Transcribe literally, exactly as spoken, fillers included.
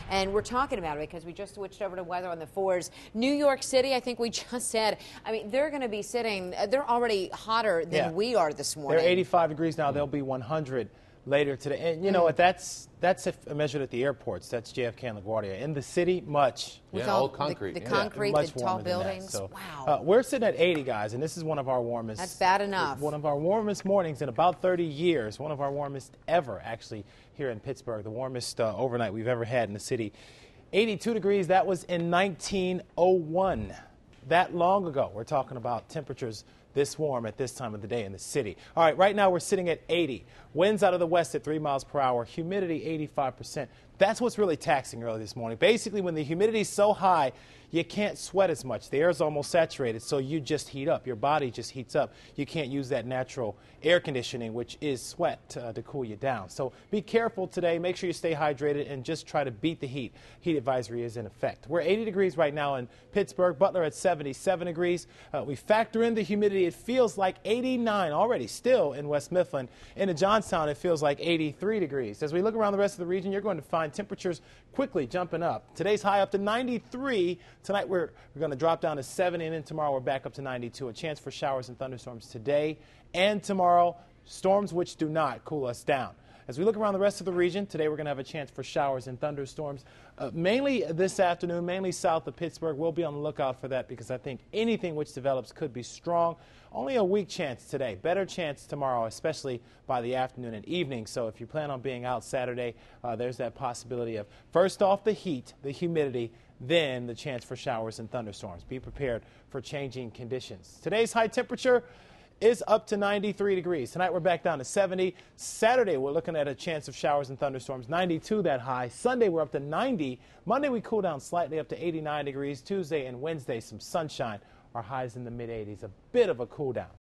and we're talking about it because we just switched over to weather on the fours. New York City, I think we just said, I mean, they're going to be sitting, they're already hotter than yeah. we are this morning. They're eighty-five degrees now. They'll be one hundred later today. And you know what? That's that's if measured at the airports. That's J F K and LaGuardia. In the city, much. With yeah, all all concrete. The, the yeah. concrete, much the tall warmer than that. buildings. So, wow. Uh, we're sitting at eighty, guys, and this is one of our warmest. That's bad enough. One of our warmest mornings in about thirty years. One of our warmest ever, actually, here in Pittsburgh. The warmest uh, overnight we've ever had in the city. eighty-two degrees. That was in nineteen oh one. That long ago. We're talking about temperatures this warm at this time of the day in the city. All right, right now we're sitting at eighty. Winds out of the west at three miles per hour. Humidity eighty-five percent. That's what's really taxing early this morning. Basically, when the humidity is so high, you can't sweat as much. The air is almost saturated, so you just heat up. Your body just heats up. You can't use that natural air conditioning, which is sweat, uh, to cool you down. So be careful today. Make sure you stay hydrated and just try to beat the heat. Heat advisory is in effect. We're eighty degrees right now in Pittsburgh. Butler at seventy-seven degrees. Uh, we factor in the humidity. It feels like eighty-nine already still in West Mifflin. In Johnstown, it feels like eighty-three degrees. As we look around the rest of the region, you're going to find temperatures quickly jumping up. Today's high up to ninety-three. Tonight we're, we're going to drop down to seventy, and then tomorrow we're back up to ninety-two. A chance for showers and thunderstorms today and tomorrow. Storms which do not cool us down. As we look around the rest of the region, today we're going to have a chance for showers and thunderstorms. Uh, mainly this afternoon, mainly south of Pittsburgh. We'll be on the lookout for that because I think anything which develops could be strong. Only a weak chance today. Better chance tomorrow, especially by the afternoon and evening. So if you plan on being out Saturday, uh, there's that possibility of first off the heat, the humidity, then the chance for showers and thunderstorms. Be prepared for changing conditions. Today's high temperature is up to ninety-three degrees. Tonight we're back down to seventy. Saturday we're looking at a chance of showers and thunderstorms, ninety-two that high. Sunday we're up to ninety. Monday we cool down slightly up to eighty-nine degrees. Tuesday and Wednesday some sunshine. Our highs in the mid eighties. A bit of a cool down.